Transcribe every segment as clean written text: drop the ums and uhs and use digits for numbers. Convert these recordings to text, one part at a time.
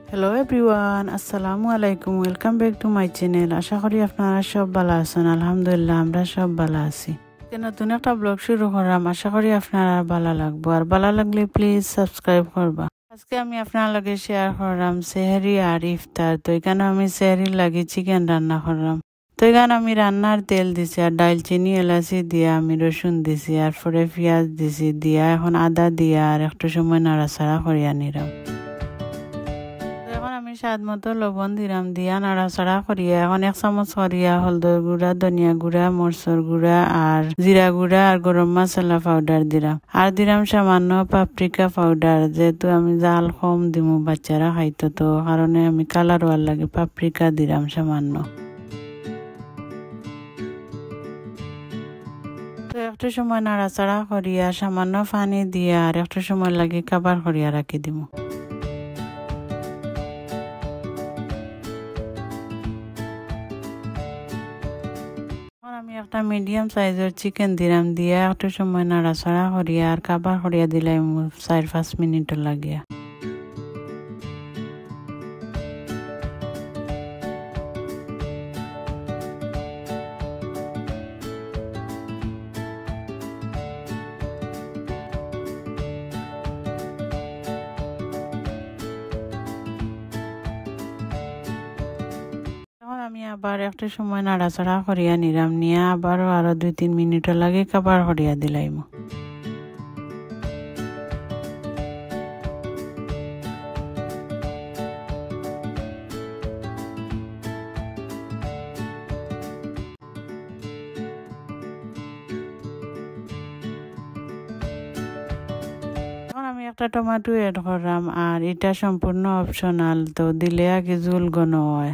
Hello everyone, Assalamu alaikum. Welcome back to my channel. আশা করি আপনারা সব ভালো আছেন। আলহামদুলিল্লাহ আমরা সব ভালো আছি। নতুন একটা ব্লগ শুরু করলাম। আশা করি আপনারা ভালো লাগবে। আর ভালো লাগলে প্লিজ সাবস্ক্রাইব করবা। আজকে আমি আপনার লগে শেয়ার করলাম সেহরি আর ইফতার। তো এখানে আমি সেহরি লাগি চিকেন রান্না করলাম। তো এখানে আমি রান্নার তেল দিছি আর ডালচিনি এলাচি দিয়া আমি রসুন দিছি আর পরে পেঁয়াজ দিছি দিয়া এখন আদা দিয়া আর একটু সময় নাড়াচাড়া করিয়া নিলাম। আমি স্বাদ মতো লবণ দিলাম দিয়া নাড়াচাড়া করিয়া এখন 1 চামচ করিয়া হলদর গুঁড়া ধনিয়া গুঁড়া মরচর গুঁড়া আর জিরা গুঁড়া আর গরম মশলা পাউডার দিলাম আর দিলাম সামান্য পাপরিকা পাউডার যেহেতু আমি জাল কম দিমু বাচ্চারা খাইতো তো কারণে আমি কালার হওয়ার লাগে পাপরিকা দিলাম সামান্য। তো একটু সময় নাড়াচাড়া করিয়া সামান্য পানি দিয়া আর একটু সময় লাগে কাবার করিয়া রাখি দিমু। আমি একটা মিডিয়াম সাইজের চিকেন দিলাম দিয়া একটু সময় নাড়াচাড়া করিয়া আর কাবার করিয়া দিলাম 4-5 মিনিট লাগিয়া। আমি আবার একটু সময় নাড়াচাড়া করিয়া নিলাম নিয়ে আবারও আরো 2-3 মিনিট লাগে কাবার করিয়া দিলাম। আমি একটা টমেটো এড করলাম আর এটা সম্পূর্ণ অপশনাল, তো দিলে আগে ঝোল ঘন হয়।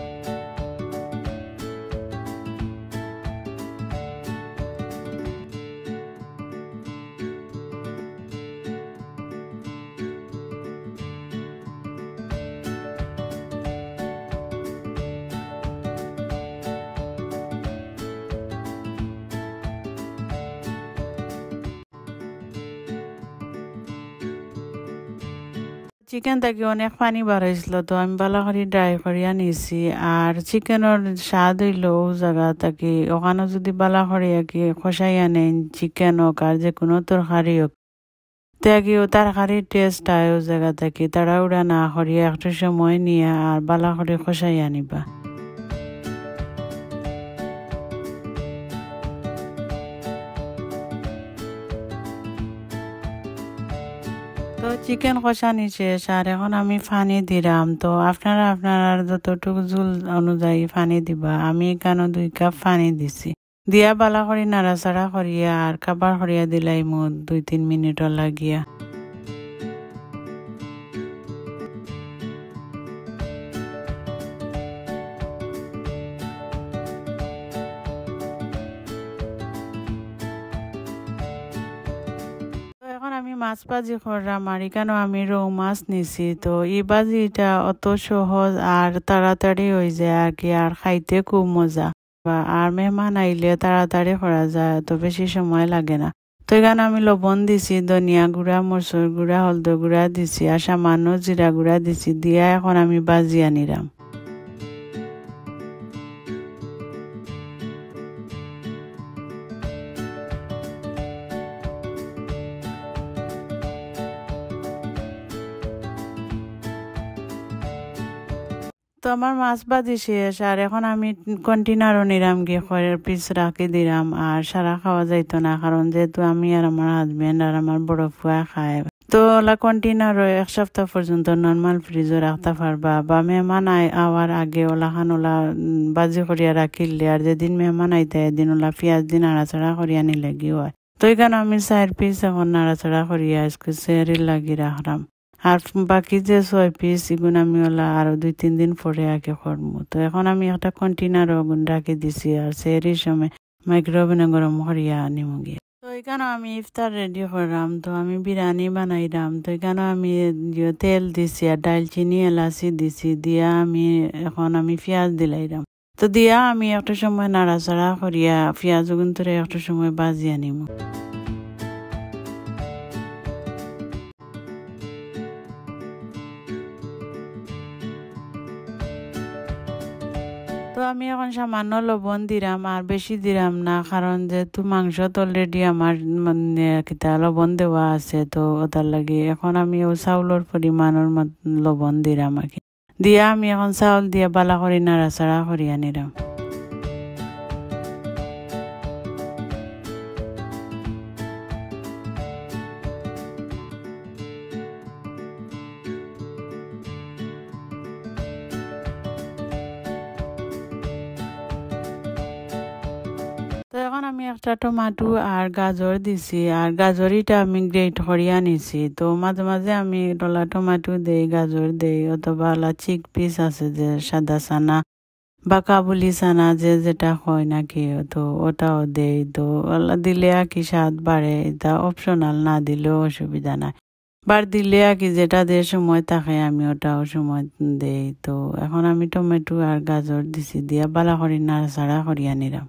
চিকেন থেকে অনেক পানি বার হয়েছিল তো আমি ভালো করে ড্রাই করিয়া নিছি আর চিকেনের স্বাদ হইল ও জায়গা থাকি ওখানে যদি ভালো করিয়া কি কষাইয়া নেন চিকেন হোক আর যে কোনো তরকারি হোক তাকে ও তরকারির টেস্ট আয় ও জায়গা থাকি তাড়াহুড়া না করিয়া একটু সময় নিয়ে আর ভালো করে কষাইয়া নিবা। তো চিকেন কষানি শেষ আর এখন আমি পানি দিলাম। তো আপনারা যতটুকু ঝোল অনুযায়ী পানি দিবা। আমি এখানে 2 কাপ পানি দিছি দিয়া বালা করে নাড়াচাড়া করিয়া আর কাবার করিয়া দিলাই 2-3 মিনিট লাগিয়া। আমি মাছ ভাজি করলাম আর এখানে আমি রৌ মাছ নিছি। তো এই ভাজিটা অত সহজ আর তাড়াতাড়ি হয়ে যায় আর কি আর খাইতে খুব মজা আর মেহমান আইলে তাড়াতাড়ি করা যায় তো বেশি সময় লাগে না। তো এখানে আমি লবণ দিছি ধনিয়া গুঁড়া মরচর গুঁড়া হলদর গুঁড়া দিছি আর সামান্য জিরা গুঁড়া দিছি দিয়া এখন আমি ভাজি আনিলাম। তো আমার মাছ ভাজি শেষ আর এখন আমি কন্টেনারও নিলাম গিয়ে খড়ের পিস রাখি দিলাম আর সারা খাওয়া যাইতো না কারণ যেহেতু আমি আর আমার হাজবেন্ড আর আমার বড় ফুয়া খায়। তো ওলা কন্টেনারও 1 সপ্তাহ পর্যন্ত নর্মাল ফ্রিজে রাখতে পারবা বা মেহমান আওয়ার আগে ওলা ভাজি করিয়া রাখিলে আর যেদিন মেহমান আইতে এদিন ওলা পেঁয়াজ দিন নাড়াচাড়া করিয়া নিলে গিয়ে হয়। তো এখানে আমি 4 পিস এখন নাড়াচাড়া করিয়া আজকে সেহরি লাগি রাখলাম আর বাকি যে 6 পিস এগুলো আমি ওলা আরো 2-3 দিন পরে আগে করবো। তো এখন আমি একটা কন্টেনার ওগুন রাখি দিছি আর সেহরির সময় মাইক্রোওভেনে গরম করিয়া নিমু গিয়ে। তো এখানে আমি ইফতার রেডি করলাম। তো আমি বিরিয়ানি বানাইলাম। তো এখানে আমি তেল দিছি আর ডালচিনি এলাচি দিছি দিয়া এখন আমি পেঁয়াজ দিলাইলাম। তো দিয়া আমি একটা সময় নাড়াচাড়া করিয়া পেঁয়াজ কিন্তু একটা সময় ভাজিয়া নিমু। তো আমি এখন সামান্য লবণ দিলাম আর বেশি দিলাম না, কারণ যেহেতু মাংস অলরেডি আমার মানে কিতা লবণ দেওয়া আছে, তো ওটার লাগে এখন আমি ও চাউলের পরিমাণের লবণ দিলাম আর কি। দিয়া আমি এখন চাউল দিয়ে বালা করে নাড়াচাড়া করিয়া নিলাম। তো এখন আমি একটা টমাটো আর গাজর দিছি, আর গাজরিটা আমি গ্রেট করিয়া নিছি। তো মাঝে মাঝে আমি ডলা টমাটো দেই, গাজর দেই, অথবা চিক পিস আছে যে সাদা চানা বা কাবুলি চানা যে যেটা হয় নাকি, তো ওটাও দেই। তো দিলে আর কি স্বাদ বাড়ে, এটা অপশনাল, না দিলেও অসুবিধা নাই। বার দিলে আর কি যেটা দিয়ে সময় থাকে আমি ওটাও সময় দেই। তো এখন আমি টমেটো আর গাজর দিছি, দিয়া বালা করি নাড়াচাড়া করিয়া নিলাম।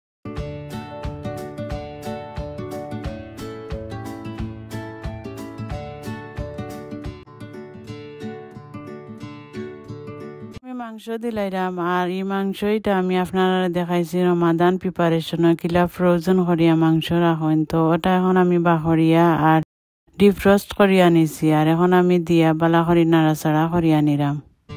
মাংস দিলাইরাম, আর এই মাংসটা আমি আপনারা দেখাইছি রমাদান প্রিপারেশন কিলা ফ্রোজেন করিয়া মাংস রাখেন। তো ওটা এখন আমি বাহরিয়া আর ডিফ্রস্ট করিয়া নিছি, আর এখন আমি দিয়া বালা করি নাড়াচাড়া করিয়া নিলাম।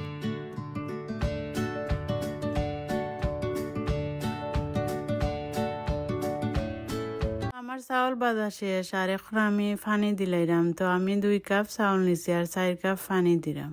আমার চাউল বাজা শেষ, আর এখন আমি পানি দিলাইরাম। তো আমি 2 কাপ চাউল নিছি আর 4 কাপ পানি দিলাম।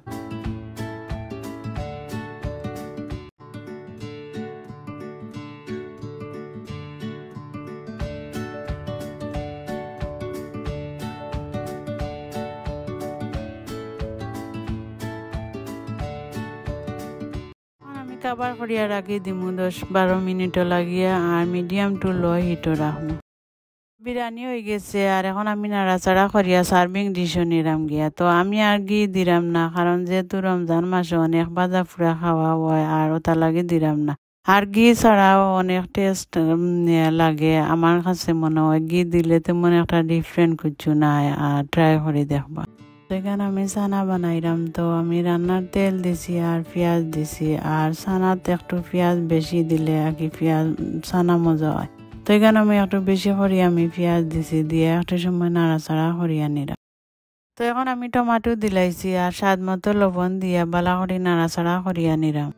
কাবার করিয়া রাখি দিমু 10-12 মিনিট লাগিয়া, আর মিডিয়াম টু লো হিটও রাখবো। বিরিয়ানি হয়ে গেছে, আর এখন আমি নাড়াচাড়া করিয়া সার্ভিং ডিশও নিলাম গিয়া। তো আমি আর ঘি দিলাম না, কারণ যেহেতু রমজান মাসে অনেক ভাজা ফুরা খাওয়া হয়, আর ওটা লাগে দিলাম না। আর ঘি ছাড়াও অনেক টেস্ট লাগে, আমার কাছে মনে হয় ঘি দিলে তেমন একটা ডিফারেন্ট কিছু নাই, আর ট্রাই করে দেখবা। এখানে আমি চানা বানাইলাম। তো আমি রান্নার তেল দিছি আর পেঁয়াজ দিছি, আর চানাতে একটু পেঁয়াজ বেশি দিলে আর কি পেঁয়াজ চানা মজা হয়। তো এখানে আমি একটু বেশি করে আমি পেঁয়াজ দিছি, দিয়ে একটু সময় নাড়াচাড়া করিয়া নিলাম। তো এখন আমি টমাটো দিলাইছি আর স্বাদ মতো লবণ দিয়া বালা করে নাড়াচাড়া করিয়া নিলাম।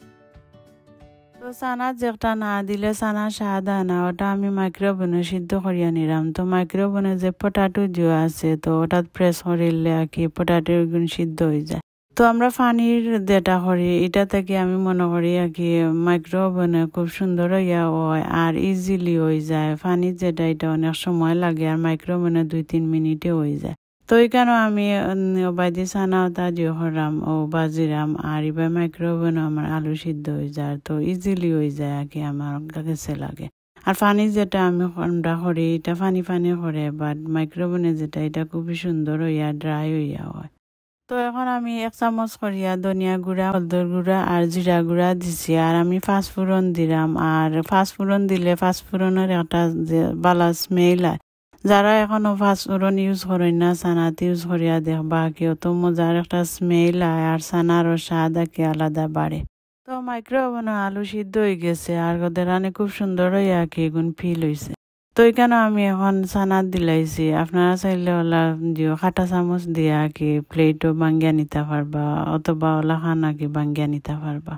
তো চানা যেটা না দিলে চানা স্বাদ হয় না, ওটা আমি মাইক্রোওভেনে সিদ্ধ করিয়া নিলাম। তো মাইক্রোওভেনে যে পটাটো যে আছে, তো ওটা প্রেস করিলে আর কি পটাটো সিদ্ধ হয়ে যায়। তো আমরা পানির যেটা করি এটা থেকে আমি মনে করি আর কি মাইক্রোওভেনে খুব সুন্দর হইয়া হয়, আর ইজিলি হয়ে যায়। পানির যেটা এটা অনেক সময় লাগে, আর মাইক্রোওভেনে 2-3 মিনিটে হয়ে যায়। তো এখানে আমি বাইদি চানা ওটা দিয়ে করাম ও বাজিরাম, আর এবার মাইক্রোওভেনে আমার আলু সিদ্ধ হয়ে যায়। তো ইজিলি হয়ে যায় আর কি আমার কাছে লাগে। আর পানি যেটা আমি আমরা করি এটা পানি পানি করে, বাট মাইক্রোওভেনে যেটা এটা খুবই সুন্দর হইয়া ড্রাই হইয়া হয়। তো এখন আমি 1 চামচ করিয়া ধনিয়া গুঁড়া, হলদর গুঁড়া আর জিরা গুঁড়া দিছি, আর আমি পাঁচফোড়ন দিলাম। আর পাঁচফোড়ন দিলে পাঁচফোড়নের একটা যে বালা স্মেল হয়। যারা এখনো পাঁচফোড়ন ইউজ করেন না, চানাত ইউজ করিয়া দেখবা, কেউ তো মজার একটা স্মেল হয়, আর চানারও স্বাদ আঁকে আলাদা বাড়ে। তো মাইক্রোওভেনে আলু সিদ্ধ হয়ে গেছে, আর ওদের রানে খুব সুন্দর হয়ে আর কি এগুন ফিল হয়েছে। তো এখানে আমি এখন চানাত দিলাইছি। আপনারা চাইলে ওলা দিও কাটা চামচ দিয়া কি প্লেটও বাঙ্গিয়া নিতে পারবা, অথবা ওলা খানা কি বাঙ্গিয়া নিতে পারবা।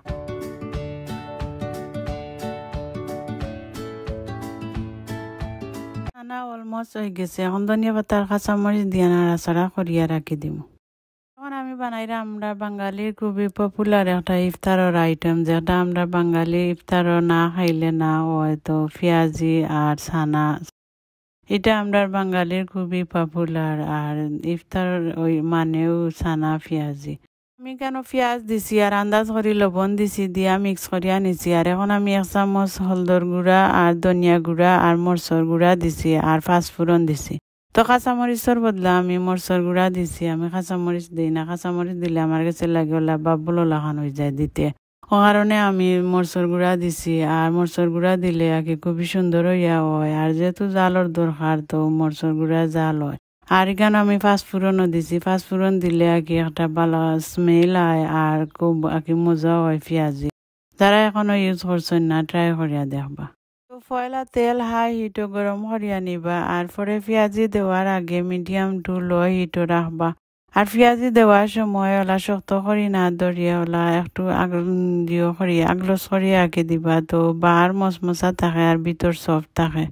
চানা অলমোস্ট হয়ে গেছে, এখন ধনিয়া পাতার কাঁচামরিচ দিয়া নাড়াচাড়া করিয়া রাখি দিম। এখন আমি বানাইলাম আমরা বাঙালির খুবই পপুলার একটা ইফতারের আইটেম, যেটা আমরা বাঙালি ইফতারও না খাইলে না হয়, তো পেঁয়াজি আর ছানা। এটা আমরা বাঙালির খুবই পপুলার, আর ইফতার ওই মানেও ছানা পেঁয়াজি। আমি কেন পেঁয়াজ দিছি আর আন্দাজ করে লবণ দিছি, দিয়া মিক্স করিয়া নিছি। আর এখন আমি 1 চামচ হলদর গুঁড়া আর ধনিয়া গুঁড়া আর মরচর গুঁড়া দিছি, আর পাঁচফোড়ন দিছি। তো কাঁচামরিচের বদলা আমি মরচর গুঁড়া দিছি, আমি কাঁচামরিচ দিই না। কাঁচামরিচ দিলে আমার কাছে লাগে ওলা বাবুল লাগান হয়ে যায় দিতে, ও কারণে আমি মরচর গুঁড়া দিছি। আর মরচর গুঁড়া দিলে আর কি খুবই সুন্দর হইয়া হয়, আর যেহেতু জালর দরকার তো মরচর গুঁড়া জাল হয়। আর এখানে আমি পাঁচফোড়নও দিছি, পাঁচফোড়ন দিলে আর কি একটা ভালো স্মেল হয়, আর খুব আর কি মজা হয় পেঁয়াজি। যারা এখনো ইউজ করছেন না ট্রাই করিয়া দেখবা। তো পয়লা তেল হাই হিটও গরম করিয়া নিবা আর পরে পেঁয়াজি দেওয়ার আগে মিডিয়াম টু লো হিটও রাখবা। আর পেঁয়াজি দেওয়ার সময় ওলা শক্ত করি না ধরিয়া ওলা একটু আগলস করিয়া আঁকে দিবা, তো বাহার মশমশা থাকে আর ভিতর সফট থাকে।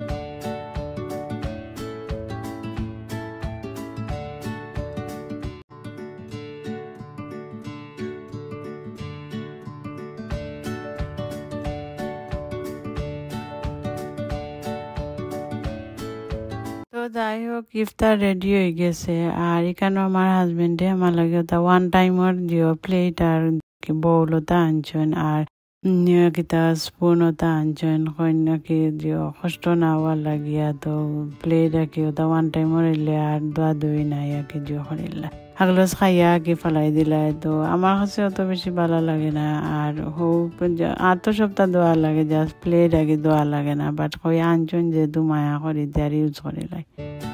তো যাই হোক ইফতার রেডি হয়ে গেছে আর এখানে আমার হাজবেন্ডে আমার লাগে ওটা ওয়ান টাইমর দিও প্লেট আর বউল ওটা আনছেন আর কিতা স্পুন ওটা আনছেন কন্যাকে দিও কষ্ট না হওয়ার লাগিয়া, তো প্লেট আর কি ওটা ওয়ান টাইমর এলে আর দোয়া দই নাই আর কি দিও করিলা আগলস খাইয়া কি ফেলাই দিলাই। তো আমার কাছে অত বেশি ভালো লাগে না আর আর তো সপ্তাহ দোয়া লাগে, জাস্ট প্লেট আগে দোয়া লাগে না, বাট কই আনছেন যেহেতু মায়া করি দেয়ার ইউজ করিলাই।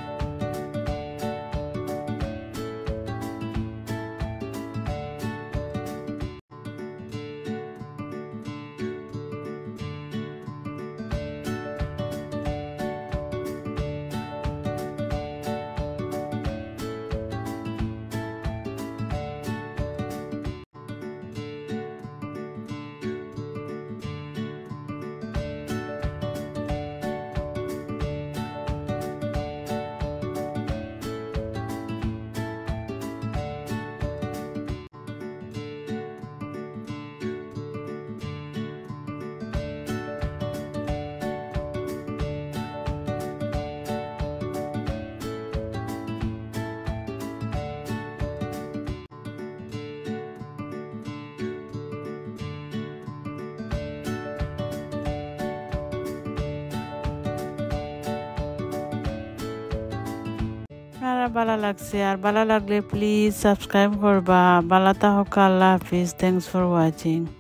আপনারা ভালো লাগছে আর ভালো লাগলে প্লিজ সাবস্ক্রাইব করবা। ভালো থাকুক, আল্লাহ হাফিজ, থ্যাংকস ফর ওয়াচিং।